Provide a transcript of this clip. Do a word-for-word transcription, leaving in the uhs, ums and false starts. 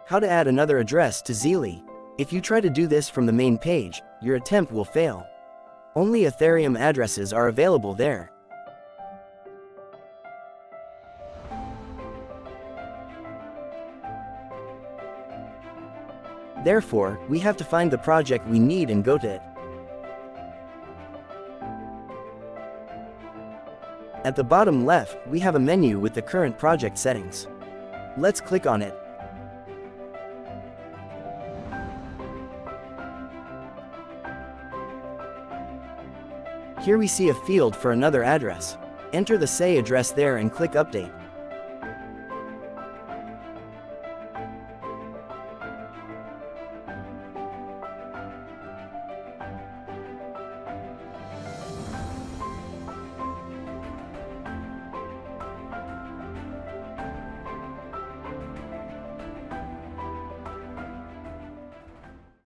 How to add another address to Zealy. If you try to do this from the main page, your attempt will fail. Only Ethereum addresses are available there. Therefore, we have to find the project we need and go to it. At the bottom left, we have a menu with the current project settings. Let's click on it. Here we see a field for another address. Enter the say address there and click Update.